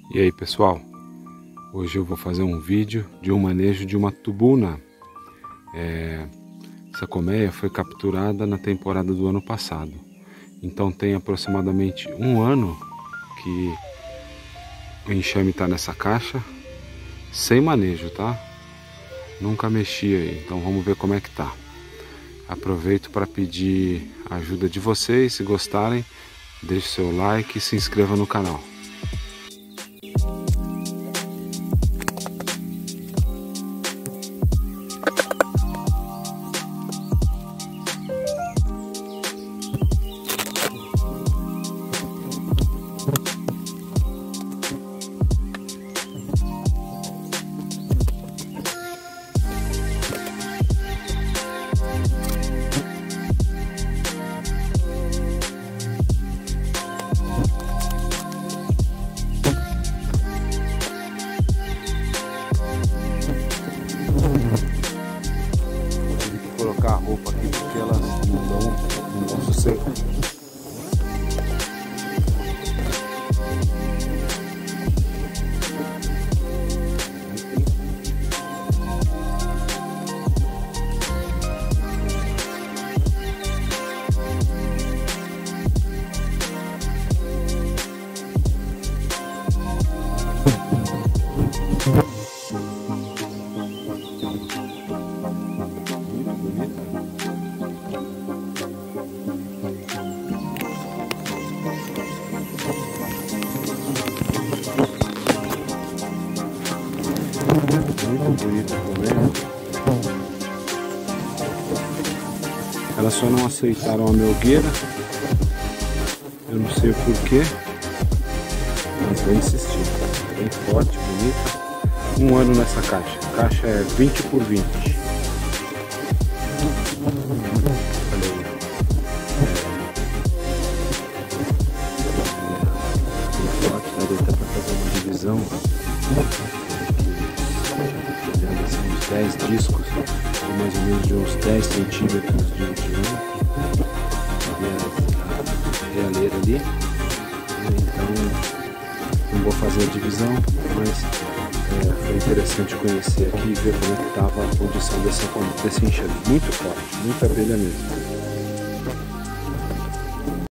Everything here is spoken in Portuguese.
E aí pessoal, hoje eu vou fazer um vídeo de um manejo de uma tubuna. Essa colmeia foi capturada na temporada do ano passado, então tem aproximadamente um ano que o enxame está nessa caixa, sem manejo, tá? Nunca mexi aí, então vamos ver como é que tá. Aproveito para pedir a ajuda de vocês. Se gostarem, deixe seu like e se inscreva no canal. Colocar a roupa aqui porque elas não dão sossego. Muito bonita também. Elas só não aceitaram a melgueira. Eu não sei o porquê, mas vou insistir. Bem forte, bonita. Um ano nessa caixa. A caixa é 20 por 20. Daí dá para fazer uma divisão. Uns 10 discos, mais ou menos de uns 10 centímetros de diâmetro. A realeira ali. Então não vou fazer a divisão, mas foi interessante conhecer aqui e ver como é que estava a condição desse enxame. Muito forte, muita abelha mesmo.